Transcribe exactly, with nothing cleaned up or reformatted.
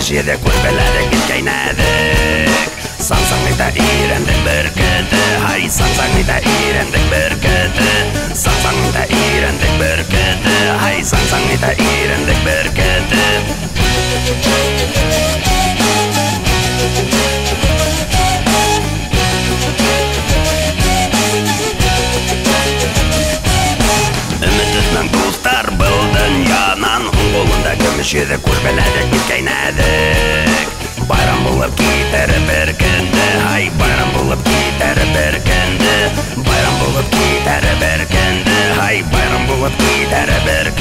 көмешеде көрпеледік бет кайнадық. Саңсаңыда үйрендік бір күді, ай саңсаңыда үйрендік бір күді. Саңсаңыда үйрендік бір күді, ай саңсаңыда үйрендік бір күді. Үмітіснің достар бұл дүнянан, қолында көмешеде көрпеледік бет кайнадық. Bayram bulup gider bir gündü, hay bayram bulup gider bir gündü. Bayram bulup gider bir gündü, hay bayram bulup gider bir gündü.